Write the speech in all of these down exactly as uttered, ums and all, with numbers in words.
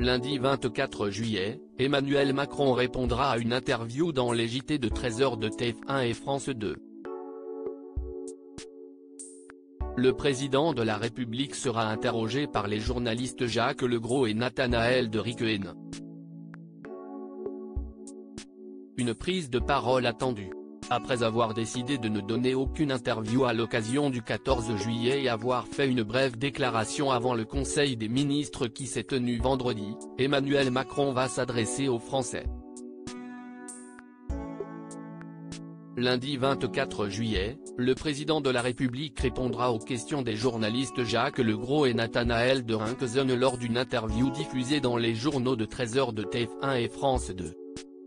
Lundi vingt-quatre juillet, Emmanuel Macron répondra à une interview dans les J T de treize heures de T F un et France deux. Le président de la République sera interrogé par les journalistes Jacques Legros et Nathanaël de Riquelme. Une prise de parole attendue. Après avoir décidé de ne donner aucune interview à l'occasion du quatorze juillet et avoir fait une brève déclaration avant le Conseil des ministres qui s'est tenu vendredi, Emmanuel Macron va s'adresser aux Français. Lundi vingt-quatre juillet, le président de la République répondra aux questions des journalistes Jacques Legros et Nathanaël de Riquelme lors d'une interview diffusée dans les journaux de treize heures de T F un et France deux.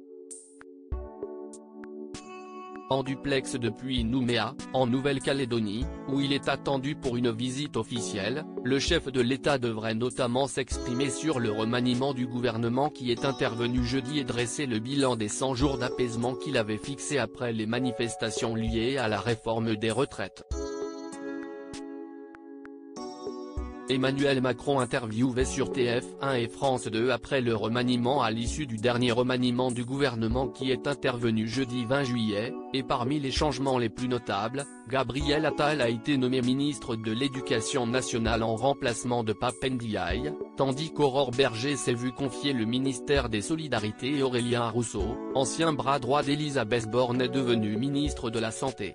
En duplex depuis Nouméa, en Nouvelle-Calédonie, où il est attendu pour une visite officielle, le chef de l'État devrait notamment s'exprimer sur le remaniement du gouvernement qui est intervenu jeudi et dresser le bilan des cent jours d'apaisement qu'il avait fixé après les manifestations liées à la réforme des retraites. Emmanuel Macron interviewé sur T F un et France deux après le remaniement à l'issue du dernier remaniement du gouvernement qui est intervenu jeudi vingt juillet, et parmi les changements les plus notables, Gabriel Attal a été nommé ministre de l'Éducation nationale en remplacement de Pape Ndiaye, tandis qu'Aurore Berger s'est vu confier le ministère des Solidarités et Aurélien Rousseau, ancien bras droit d'Elisabeth Borne est devenu ministre de la Santé.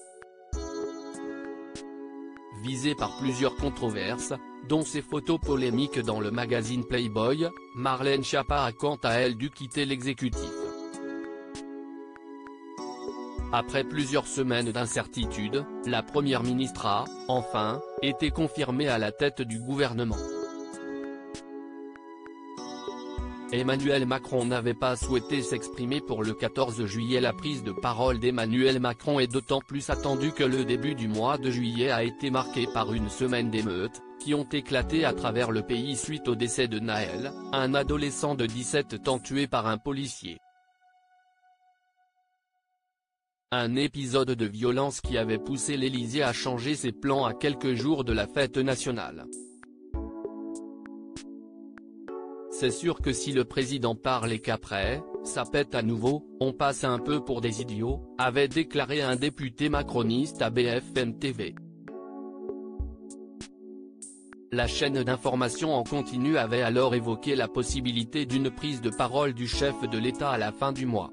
Visé par plusieurs controverses, dont ses photos polémiques dans le magazine Playboy, Marlène Schiappa a quant à elle dû quitter l'exécutif. Après plusieurs semaines d'incertitude, la première ministre a, enfin, été confirmée à la tête du gouvernement. Emmanuel Macron n'avait pas souhaité s'exprimer pour le quatorze juillet. La prise de parole d'Emmanuel Macron est d'autant plus attendue que le début du mois de juillet a été marqué par une semaine d'émeutes, qui ont éclaté à travers le pays suite au décès de Naël, un adolescent de dix-sept ans tué par un policier. Un épisode de violence qui avait poussé l'Élysée à changer ses plans à quelques jours de la fête nationale. C'est sûr que si le président parle et qu'après, ça pète à nouveau, on passe un peu pour des idiots, avait déclaré un député macroniste à B F M T V. La chaîne d'information en continu avait alors évoqué la possibilité d'une prise de parole du chef de l'État à la fin du mois.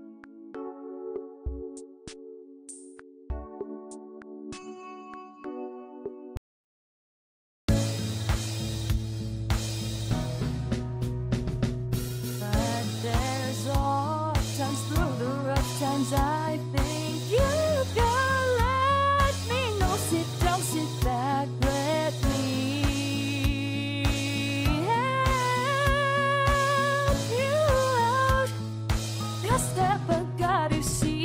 Sometimes I think you can let me know. Sit down, sit back, let me help you out. Just step, I gotta see.